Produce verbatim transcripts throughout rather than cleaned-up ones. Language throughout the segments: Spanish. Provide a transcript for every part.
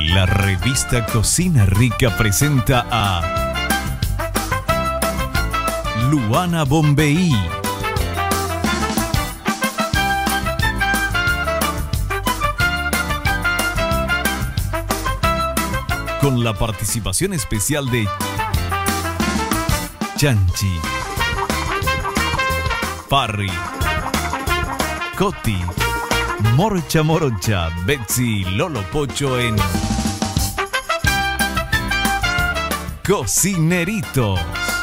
La revista Cocina Rica presenta a Luana Bombeí. Con la participación especial de Chanchi, Parry, Coti, Morcha Morocha, Betsy, Lolo Pocho en Cocineritos.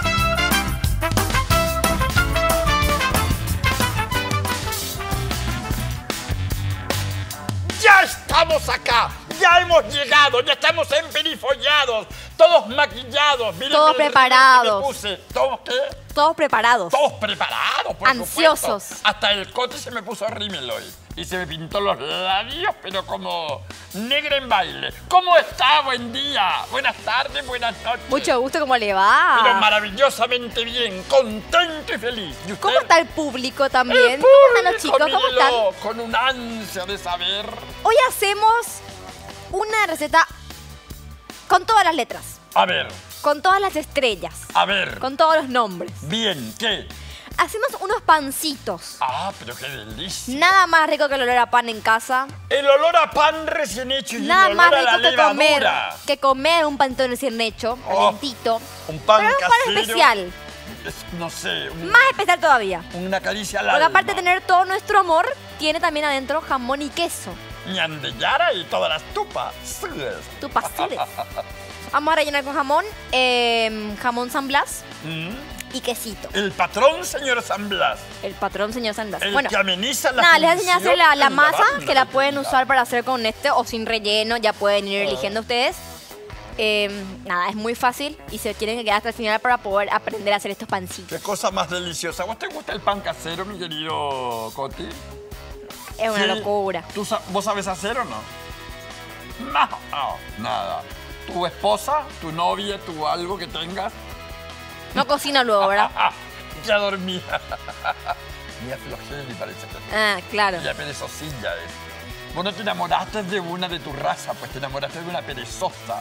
¡Ya estamos acá! ¡Ya hemos llegado! ¡Ya estamos emperifollados! Todos maquillados. Miren, todos miren, preparados. Me puse. ¿Todos qué? Todos preparados. Todos preparados, por ansiosos. supuesto. Hasta el Coti se me puso rímel hoy. Y se me pintó los labios, pero como negra en baile. ¿Cómo está? Buen día. Buenas tardes, buenas noches. Mucho gusto, ¿cómo le va? Pero maravillosamente bien, contento y feliz. ¿Y usted? ¿Cómo está el público también? El ¿Cómo están los chicos? ¿Cómo están? mírenlo, con un ansia de saber. Hoy hacemos una receta con todas las letras. A ver. Con todas las estrellas. A ver. Con todos los nombres. Bien, ¿qué? Hacemos unos pancitos. Ah, pero qué delicia. Nada más rico que el olor a pan en casa. El olor a pan recién hecho y Nada el más olor a rico la que comer, levadura. que comer un pancito recién hecho, Oh, calentito. Un pan Pero es un pan casero. especial. Es, no sé, un- Más especial todavía. una caricia al Porque alma. aparte de tener todo nuestro amor, tiene también adentro jamón y queso. Ñandeyara y todas las tupas. Tu pastel. Vamos a rellenar con jamón, eh, jamón San Blas Mm. y quesito. El patrón, señor San Blas. El patrón señor San Blas. El Bueno, que ameniza la nada, les voy a enseñar a hacer la, la función masa, en la que la banda pueden técnica. usar para hacer con este o sin relleno, ya pueden ir Ah. eligiendo ustedes. Eh, nada, es muy fácil y se tienen que quedar hasta el final para poder aprender a hacer estos pancitos. Qué cosa más deliciosa. ¿Vos te gusta el pan casero, mi querido Coti? Es una Sí. locura. ¿Tú sa- ¿Vos sabes hacer o no? No, no, nada. ¿Tu esposa, tu novia, tu algo que tengas? No cocina luego, ¿verdad? Ya dormía. Mía Flogeli parece que. Ah, claro. Ya perezosilla es. Vos no te enamoraste de una de tu raza, pues te enamoraste de una perezosa.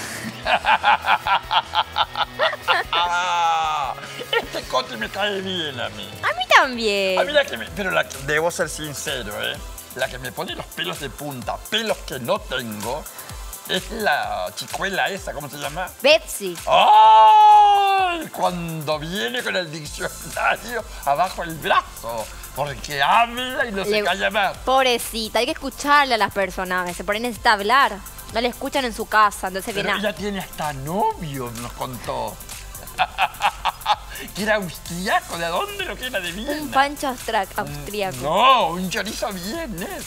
Este Coti me cae bien a mí. A mí también. A mí la que me, pero la que- debo ser sincero, ¿eh? La que me pone los pelos de punta, pelos que no tengo, es la chicuela esa, ¿cómo se llama? Betsy. ¡Ay! Cuando viene con el diccionario abajo el brazo, porque habla y no se Le- calla más. Pobrecita, hay que escucharle a las personas. A veces, por ahí necesita hablar. No le escuchan en su casa, entonces Pero viene a- ella tiene hasta novio, nos contó. Que era austriaco, ¿de dónde lo que era? De Viena. un pancho austra- austríaco. No, un chorizo vienés.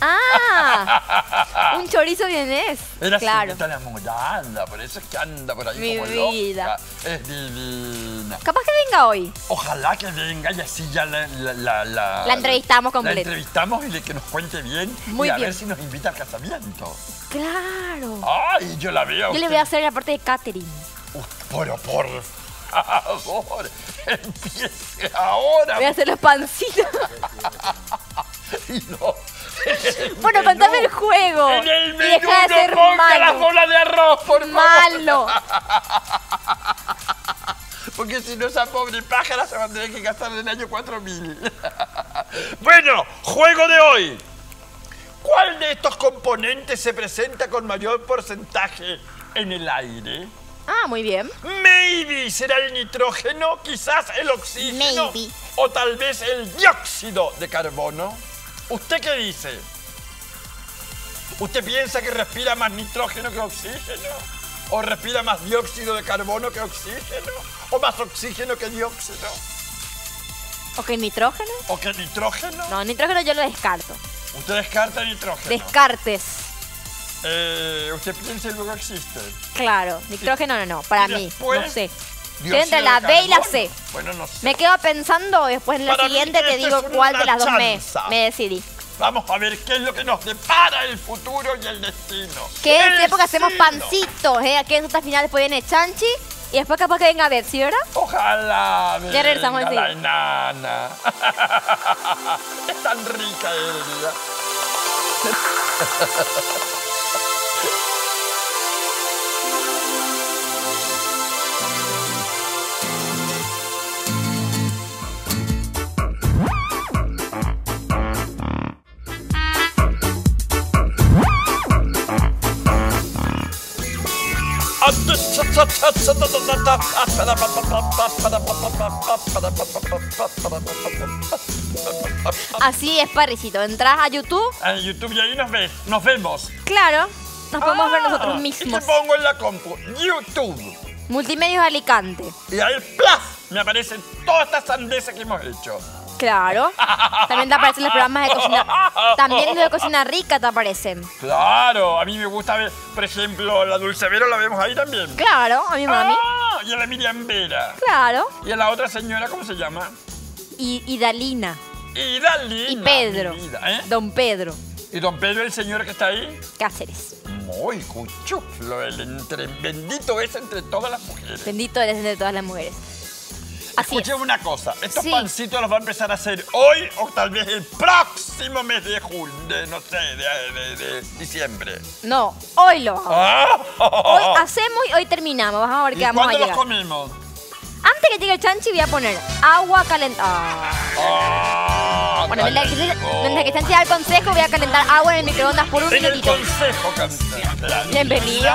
¡Ah! Un chorizo vienés. Era Claro. siempre tan enamorada, por eso es que anda por ahí Mi como vida. loca. Es divina. Capaz que venga hoy. Ojalá que venga y así ya la... La, la, la- La entrevistamos La completa. entrevistamos y le- que nos cuente bien. Muy y a bien. ver si nos invita al casamiento. Claro. Ay, yo la veo. Yo le voy a hacer la parte de catering. Pero por favor, empiece ahora. Voy a hacer los pancitos. Y no. Bueno, menú. contame el juego. En el Y menú deja de no ser ponga la malo. bola de arroz, por favor. Malo. Porque si no, esa pobre pájara se va a tener que gastar en el año cuatro mil. Bueno, juego de hoy. ¿Cuál de estos componentes se presenta con mayor porcentaje en el aire? Ah, muy bien. Maybe será el nitrógeno, quizás el oxígeno. Maybe. O tal vez el dióxido de carbono. ¿Usted qué dice? ¿Usted piensa que respira más nitrógeno que oxígeno? ¿O respira más dióxido de carbono que oxígeno? ¿O más oxígeno que dióxido? ¿O que nitrógeno? ¿O que nitrógeno? No, nitrógeno yo lo descarto. ¿Usted descarta nitrógeno? Descartes. Eh, ¿Usted piensa y luego existe? Claro, nitrógeno no, no, para Y mí, después, no sé. Estoy ¿Dióxido entre de la B y la carbono? C. Bueno, no sé. Me quedo pensando, después en la Para mí siguiente te esta digo es cuál una de las dos me, chanza. me decidí. Vamos a ver qué es lo que nos depara el futuro y el destino. Que El es época hacemos signo. pancitos, ¿eh? Aquí en esta final después viene Chanchi y después capaz que venga Betsy, ¿verdad? Ojalá venga Ya regresamos la enseguida. enana. Es tan rica ella. Así es, Parricito. Entras a YouTube. En YouTube y ahí nos ves, nos vemos. Claro, nos podemos ver nosotros Ah, mismos. Y te pongo en la compu, YouTube. Multimedios Alicante. Y ahí, ¡plaf! Me aparecen todas estas sandeces que hemos hecho. Claro. También te aparecen los programas de cocina. También los de cocina rica te aparecen. Claro, a mí me gusta ver, por ejemplo, la Dulce Vero la vemos ahí también. Claro, a mi mami. Ah, y a la Miriam Vera. Claro. Y a la otra señora, ¿cómo se llama? Y, y Dalina. Y Dalina. Y Pedro. mi vida, ¿eh? Don Pedro Y don Pedro, el señor que está ahí. Cáceres. Muy cuchuflo, el entre, bendito es entre todas las mujeres. Bendito eres entre todas las mujeres. Así Escuchen es. una cosa, estos Sí. pancitos los va a empezar a hacer hoy o tal vez el próximo mes de julio, de, no sé, de, de- de diciembre. No, hoy lo hago. Ah. Hoy hacemos y hoy terminamos. Vamos a ver ¿Y qué vamos a cuándo los llegar. comemos? Antes que llegue el chanchi voy a poner agua calentada. Ah, Bueno, mientras que, calientó. mientras que el chanchi da el consejo, voy a calentar agua en el microondas por un En el minutito. consejo, canta. Bienvenido.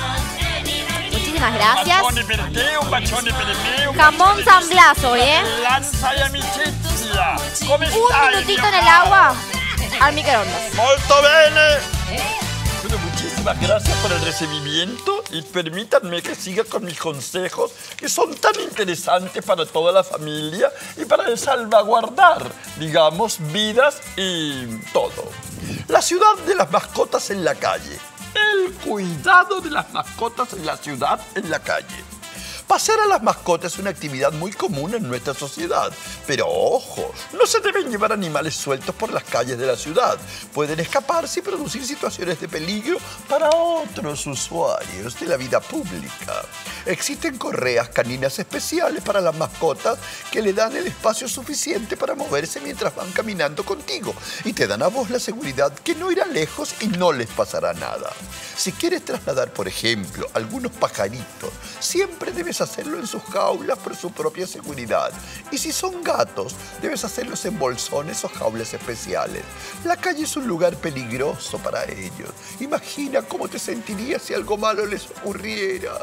Muchísimas gracias. Un bachone per te, un bachone per me, un Jamón bachone San per- Blas hoy, ¿eh? Lanza y amicizia. Come Un stai, minutito mio en el caro? agua al microondas. Molto bene. Bueno, muchísimas gracias por el recibimiento y permítanme que siga con mis consejos que son tan interesantes para toda la familia y para salvaguardar, digamos, vidas y todo. La ciudad de las mascotas en la calle. El cuidado de las mascotas en la ciudad, en la calle. Pasear a las mascotas es una actividad muy común en nuestra sociedad. Pero ojo, no se deben llevar animales sueltos por las calles de la ciudad. Pueden escaparse y producir situaciones de peligro para otros usuarios de la vida pública. Existen correas caninas especiales para las mascotas que le dan el espacio suficiente para moverse mientras van caminando contigo y te dan a vos la seguridad que no irán lejos y no les pasará nada. Si quieres trasladar, por ejemplo, algunos pajaritos, siempre debes hacerlo en sus jaulas por su propia seguridad. Y si son gatos, debes hacerlos en bolsones o jaulas especiales. La calle es un lugar peligroso para ellos. Imagina cómo te sentirías si algo malo les ocurriera.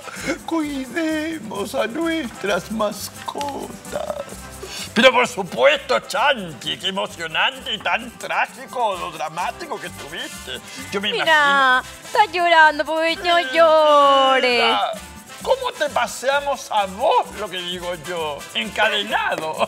Cuidemos a nuestras mascotas. Pero por supuesto, Chanti, qué emocionante y tan trágico o dramático que estuviste. Yo me Mira, está llorando, porque no llores. imagino... ¿Cómo te paseamos a vos, lo que digo yo? Encadenado.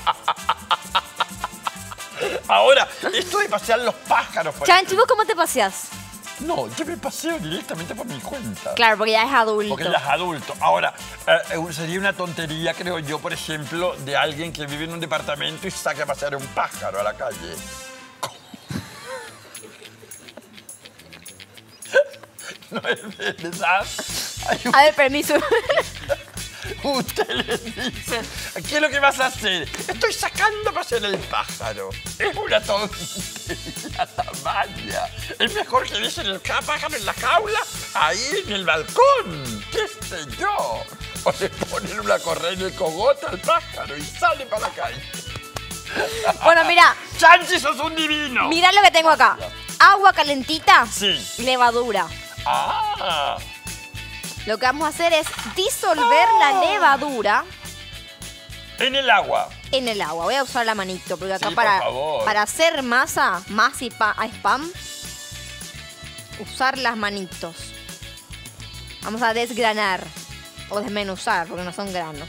Ahora, esto de pasear los pájaros... por Chanchi, ¿vos cómo te paseás? No, yo me paseo directamente por mi cuenta. Claro, porque ya es adulto. Porque ella es adulto. Ahora, eh, sería una tontería, creo yo, por ejemplo, de alguien que vive en un departamento y saque a pasear un pájaro a la calle. ¿Cómo? No es verdad. Hay un- A ver, permiso. Usted le dice, ¿qué es lo que vas a hacer? Estoy sacando a pasear el pájaro. Es una tontería tamaña. Es mejor que dejen el ca- pájaro en la jaula, ahí en el balcón. ¿Qué sé yo? O le ponen una correa en el cogote al pájaro y sale para la calle. Bueno, mira, ¡Chanchi, sos un divino! mira lo que tengo acá. Agua calentita, Sí. levadura. Ah, Lo que vamos a hacer es disolver la levadura en el agua. en el agua. Voy a usar la manito, porque acá Sí, por para, favor. para hacer masa, masa y pa- a spam, usar las manitos. Vamos a desgranar o desmenuzar, porque no son granos.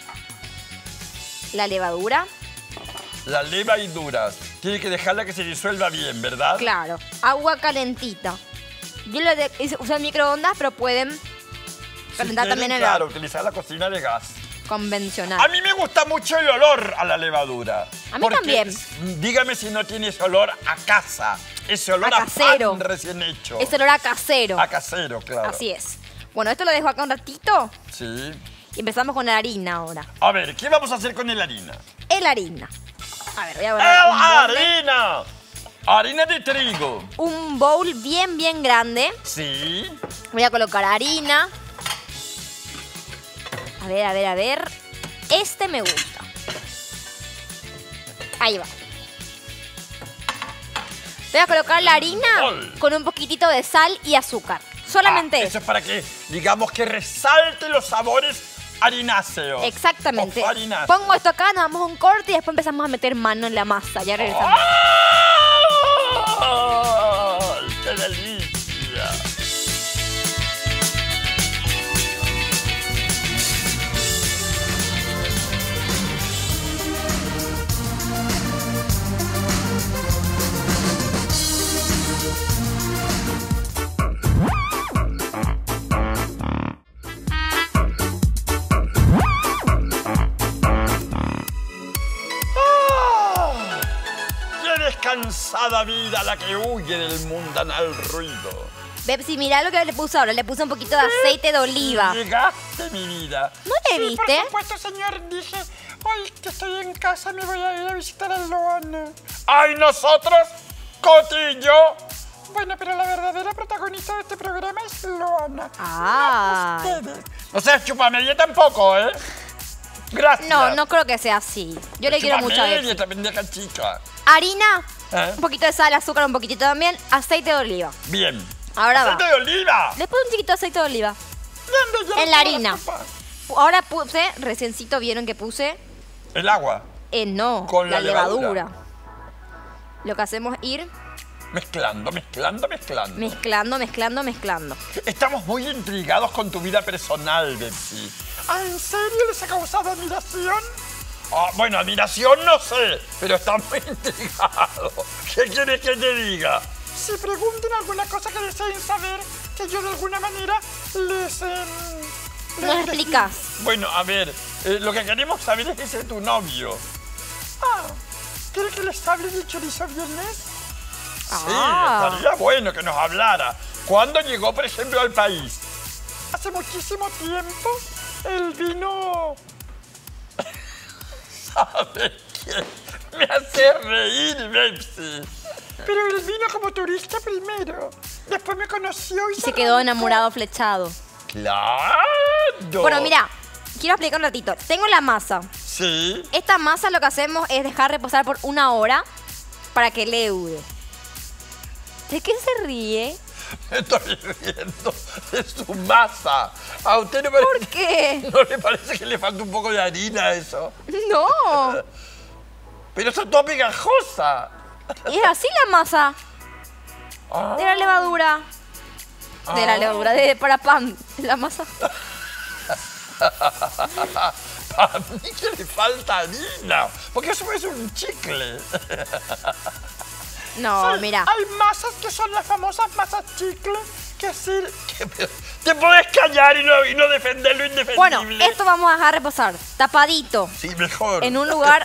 La levadura, La leva y duras. Tiene que dejarla que se disuelva bien, ¿verdad? claro. Agua calentita. Yo le de- hice- usé el microondas, pero pueden Si calentar quieren, también en claro, el utilizar la cocina de gas. convencional. A mí me gusta mucho el olor a la levadura. A mí porque, también. Dígame si no tiene ese olor a casa. Ese olor A a, casero. pan recién hecho. Es olor a casero. A casero, claro. Así es. Bueno, esto lo dejo acá un ratito Sí. y empezamos con la harina ahora. A ver, ¿qué vamos a hacer con la harina? El harina. A ver, voy a ¡El agarrar un bowl, harina! Harina de trigo. un bowl bien, bien grande. Sí. Voy a colocar harina. A ver, a ver, a ver. Este me gusta. Ahí va. Voy a colocar la harina Gol. con un poquitito de sal y azúcar. Solamente Ah, eso. eso es para que, digamos, que resalte los sabores harináceos. Exactamente. O farináceos. Pongo esto acá, nos damos un corte y después empezamos a meter mano en la masa. Ya regresamos. ¡Ay, qué delicia! Cansada vida la que huye del mundanal ruido. Bepsi, mirá lo que le puse ahora. Le puse un poquito de aceite de oliva. Llegaste, mi vida. ¿No le Sí, viste? por supuesto, señor. Dije, hoy que estoy en casa me voy a ir a visitar a Luana. ¡Ay, nosotros! ¡Cotillo! Bueno, pero la verdadera protagonista de este programa es Luana. Ah. No ustedes. No seas chupamedia tampoco, ¿eh? Gracias. No, no creo que sea así. Yo le quiero mucho a Chupamedia, Bepsi. esta pendeja chica. Harina, ¿Eh? un poquito de sal, azúcar, un poquitito también. Aceite de oliva. Bien. Ahora va. ¡Aceite de oliva! Le puse un chiquito de aceite de oliva. ¿Dónde ya En la toda harina. sopa? Ahora puse, reciencito vieron que puse, El agua. eh, no, Con la, la levadura. levadura. Lo que hacemos es ir Mezclando, mezclando, mezclando. mezclando, mezclando, mezclando. Estamos muy intrigados con tu vida personal, Betsy. ¿Ah, en serio les ha causado admiración? Ah, bueno, admiración no sé, pero estamos muy intrigados. ¿Qué quieres que te diga? Si pregunten alguna cosa que deseen saber, que yo de alguna manera les... Eh, ¿Nos explicas? Bueno, a ver, eh, lo que queremos saber es ese tu novio. Ah, ¿quiere que les hable del chorizo viernes? Sí, Ah. estaría bueno que nos hablara. ¿Cuándo llegó, por ejemplo, al país? Hace muchísimo tiempo. Él vino... ¿Sabe qué? Me hace reír, Bepsi. Pero él vino como turista primero. Después me conoció y Y se quedó enamorado, flechado. ¡Claro! Bueno, mira, quiero explicar un ratito. Tengo la masa. Sí. Esta masa lo que hacemos es dejar reposar por una hora para que leude. ¿De qué se ríe? Me estoy riendo de su masa. ¿A usted no, parece, ¿Por qué? no le parece que le falta un poco de harina a eso? No. Pero eso es todo pegajosa. Y es así la masa. Ah, De la levadura. De la Ah. levadura, de para pan. La masa. a mí que le falta harina. Porque eso es un chicle. No, mira. Hay masas que son las famosas masas chicle que sí... que- te puedes callar y no, y no defender lo indefendible. Bueno, esto vamos a dejar reposar. Tapadito. Sí, mejor. En un lugar,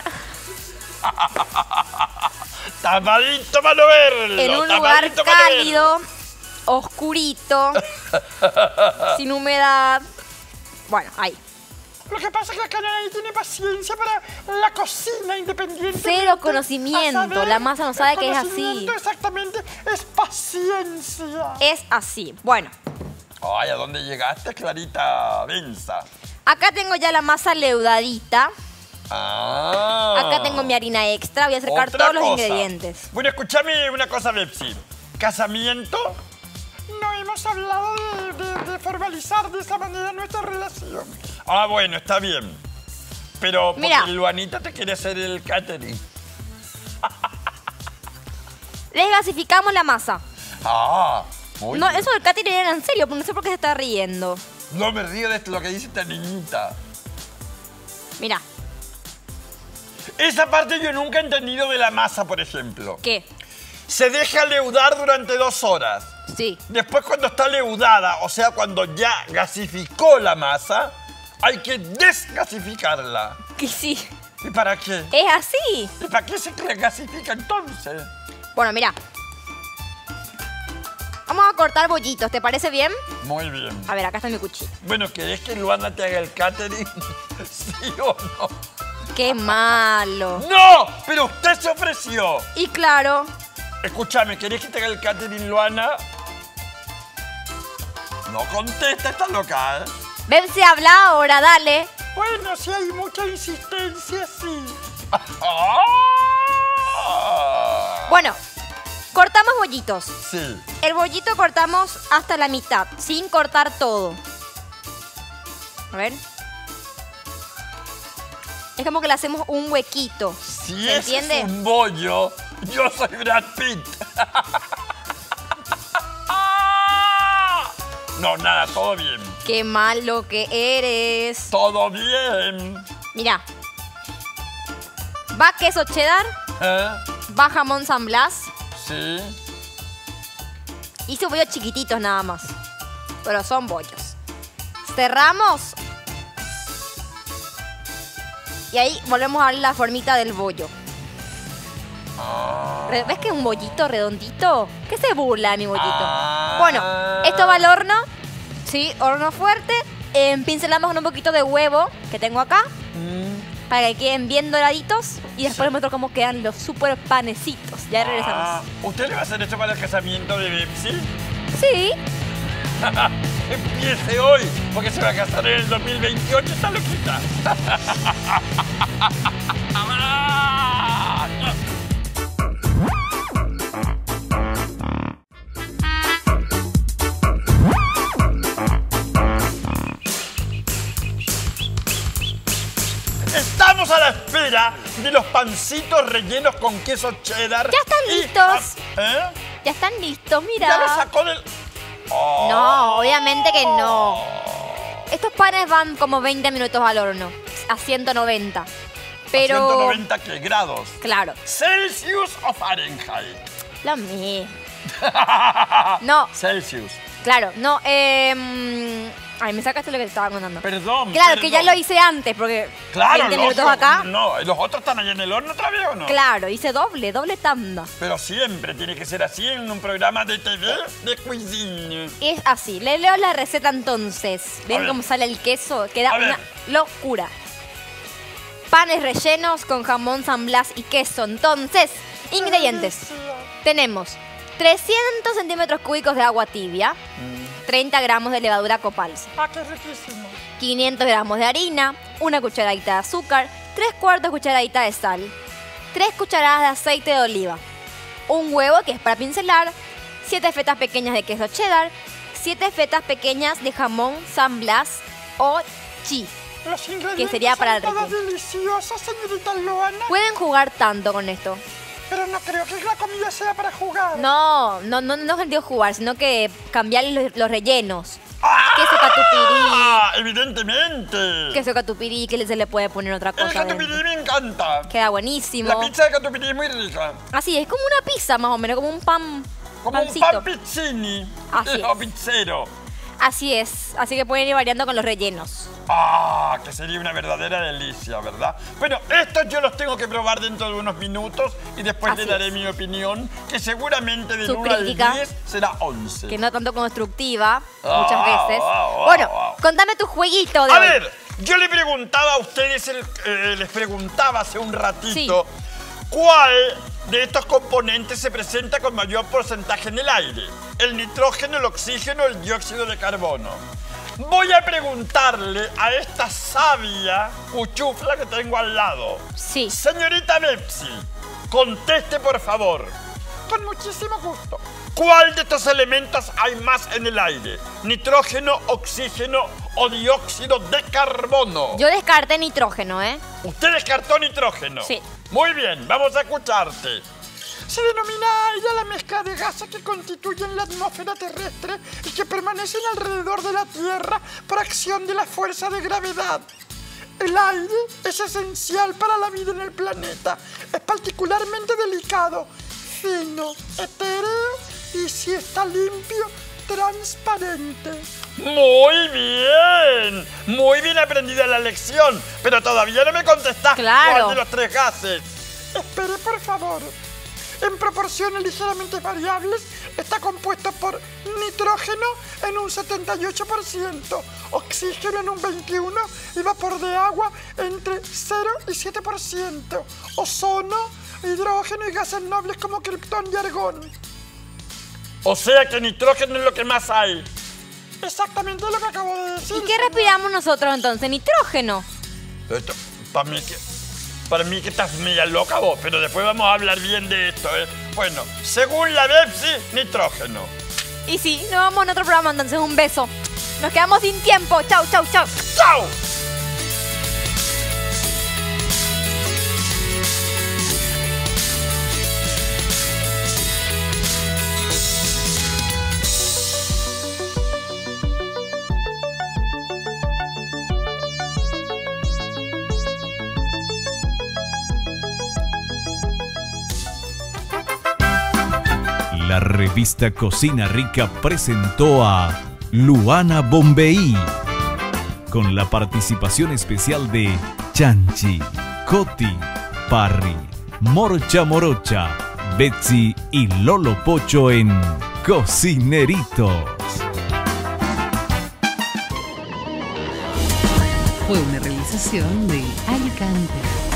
Tapadito para no verlo. en un lugar tapadito para no verlo. cálido, oscurito, sin humedad. Bueno, ahí. Lo que pasa es que acá nadie tiene paciencia para la cocina independiente. Cero conocimiento, la masa no sabe que es así. Exactamente, es paciencia. Es así. Bueno, Ay, ¿a dónde llegaste, Clarita Benza? acá tengo ya la masa leudadita. Ah. Acá tengo mi harina extra. Voy a acercar Otra todos los cosa. ingredientes. Bueno, escúchame una cosa, Bepsi. ¿Casamiento? No hemos hablado de, de- de formalizar de esa manera nuestra relación. Ah, bueno, está bien. Pero porque Mira. Luanita te quiere hacer el catering. Desgasificamos la masa. Ah, muy No, bien. eso del catering era en serio, pero no sé por qué se está riendo. No me río de lo que dice esta niñita. Mira, Esa parte yo nunca he entendido de la masa, por ejemplo. ¿qué? Se deja leudar durante dos horas. Sí. Después, cuando está leudada, o sea, cuando ya gasificó la masa, hay que desgasificarla. Que sí. ¿Y para qué? Es así. ¿Y para qué se gasifica entonces? Bueno, mira. Vamos a cortar bollitos, ¿te parece bien? Muy bien. A ver, acá está mi cuchillo. Bueno, ¿querés que Luana te haga el catering? ¿Sí o no? Qué malo. ¡No! ¡Pero usted se ofreció! Y claro, Escúchame, ¿querés que te haga el catering, Luana? No contesta, está loca, ¿eh? Bepsi, habla ahora, dale. Bueno, si hay mucha insistencia, sí. Bueno, Cortamos bollitos. Sí. El bollito cortamos hasta la mitad, sin cortar todo. A ver. Es como que le hacemos un huequito. Si ¿Se ese entiende? es un bollo, yo soy Brad Pitt. No, nada, todo bien. Qué malo que eres. Todo bien. Mira. Va queso cheddar, ¿Eh? va jamón San Blas. Sí. Hice bollos chiquititos nada más. Pero son bollos. Cerramos. Y ahí volvemos a darle la formita del bollo. Re- ¿Ves que es un bollito redondito? ¿Qué se burla de mi bollito? Ah. Bueno, esto va al horno. Sí, horno fuerte. Eh, pincelamos con un poquito de huevo que tengo acá. Mm. Para que queden bien doraditos. Y después les muestro cómo quedan los super panecitos. Ya regresamos. Ah, ¿usted le va a hacer esto para el casamiento de Bepsi? Sí. Empiece hoy, porque se va a casar en el dos mil veintiocho, está loquita. Estamos a la espera de los pancitos rellenos con queso cheddar. Ya están y- listos. ¿Eh? Ya están listos, mira. Ya lo sacó del... Oh. No, obviamente que no. Estos panes van como veinte minutos al horno, a ciento noventa. Pero... ¿A ciento noventa qué grados? Claro, ¿Celsius o Fahrenheit? lo mismo. No, Celsius. claro, no. Eh, ay, me sacaste lo que te estaba contando. Perdón. Claro, que ya perdón. lo hice antes, porque Claro, veinte el minutos otro- acá. No, ¿los otros están allá en el horno otra vez o no? Claro, hice doble, doble tanda. Pero siempre tiene que ser así en un programa de T V de cuisine. Es así, le leo la receta entonces. A ¿Ven ver. cómo sale el queso? Queda A ver. una locura. Panes rellenos con jamón San Blas y queso. Entonces, ingredientes. Tenemos trescientos centímetros cúbicos de agua tibia, treinta gramos de levadura copalsa, Ah, qué riquísimo. quinientos gramos de harina, una cucharadita de azúcar, tres cuartos cucharadita de sal, tres cucharadas de aceite de oliva, un huevo que es para pincelar, siete fetas pequeñas de queso cheddar, siete fetas pequeñas de jamón San Blas o cheese. Los ingredientes sería para el son todos rico. deliciosos, señorita Luana. Pueden jugar tanto con esto. Pero no creo que la comida sea para jugar. No, no, no, no sentido jugar, sino que cambiar los, los rellenos. ¡Ah! Queso catupirí. Ah, evidentemente. Queso catupirí, que se le puede poner otra El cosa. catupirí adentro. me encanta. Queda buenísimo. La pizza de catupirí es muy rica. Así, es como una pizza más o menos, como un pan. Como pancito. un pan pizzini. Así O es. pizzero. Así es, así que pueden ir variando con los rellenos. Ah, que sería una verdadera delicia, ¿verdad? Bueno, estos yo los tengo que probar dentro de unos minutos y después Así le daré es. mi opinión, que seguramente del Su uno al crítica. diez será once. Que no tanto constructiva, Ah, muchas veces. ah, ah, Bueno, ah. contame tu jueguito de A hoy. ver, yo le preguntaba a ustedes, el- eh, les preguntaba hace un ratito, ¿cuál de estos componentes se presenta con mayor porcentaje en el aire? ¿El nitrógeno, el oxígeno o el dióxido de carbono? Voy a preguntarle a esta sabia cuchufla que tengo al lado. Sí. Señorita Bepsi, conteste por favor. Con muchísimo gusto. ¿Cuál de estos elementos hay más en el aire? ¿Nitrógeno, oxígeno o dióxido de carbono? Yo descarté nitrógeno, ¿eh? Usted descartó nitrógeno. Sí. Muy bien, vamos a escucharte. Se denomina aire a la mezcla de gases que constituyen la atmósfera terrestre y que permanecen alrededor de la Tierra por acción de la fuerza de gravedad. El aire es esencial para la vida en el planeta. Es particularmente delicado, fino, etéreo y, si está limpio, transparente. Muy bien, muy bien aprendida la lección, pero todavía no me contestaste Claro. cuál de los tres gases. Espere, por favor. En proporciones ligeramente variables, está compuesto por nitrógeno en un setenta y ocho por ciento, oxígeno en un veintiuno por ciento y vapor de agua entre cero y siete por ciento, ozono, hidrógeno y gases nobles como criptón y argón. O sea que nitrógeno es lo que más hay. Exactamente lo que acabo de decir. ¿Y qué respiramos nosotros entonces? Nitrógeno. Esto, para mí que... Para mí que estás media loca vos, pero después vamos a hablar bien de esto, ¿eh? Bueno, según la Bepsi, nitrógeno. Y sí, nos vamos en otro programa, entonces un beso. Nos quedamos sin tiempo. Chau, chau, chau. ¡Chao! La revista Cocina Rica presentó a Luana Bombeí, con la participación especial de Chanchi, Coti, Parry, Morcha Morocha, Betsy y Lolo Pocho en Cocineritos. Fue una realización de Alicante.